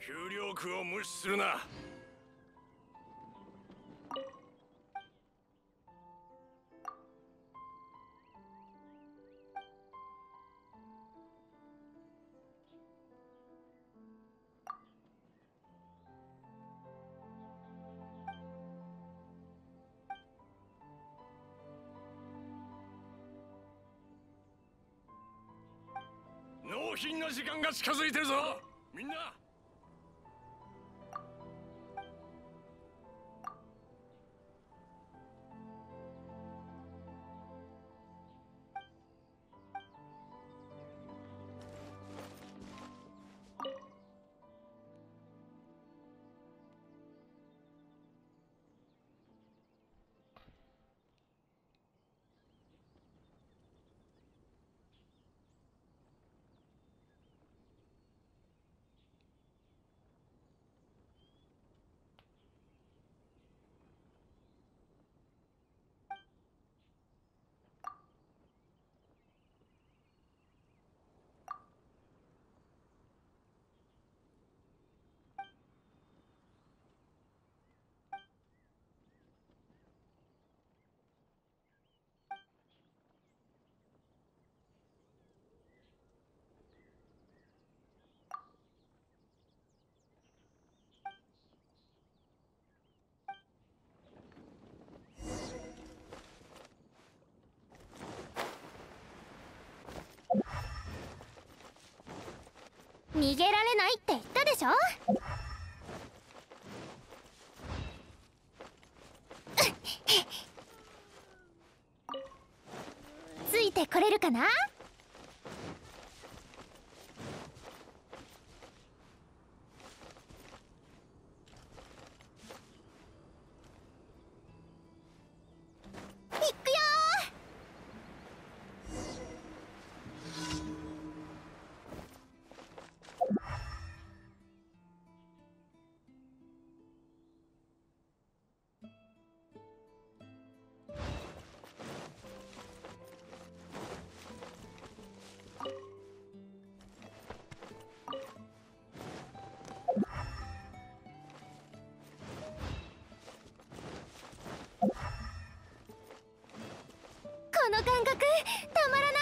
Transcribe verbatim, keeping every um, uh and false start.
給料区を無視するな。納品の時間が近づいてるぞ、みんな。 逃げられないって言ったでしょ。ついてこれるかな。いくよこの感覚たまらない。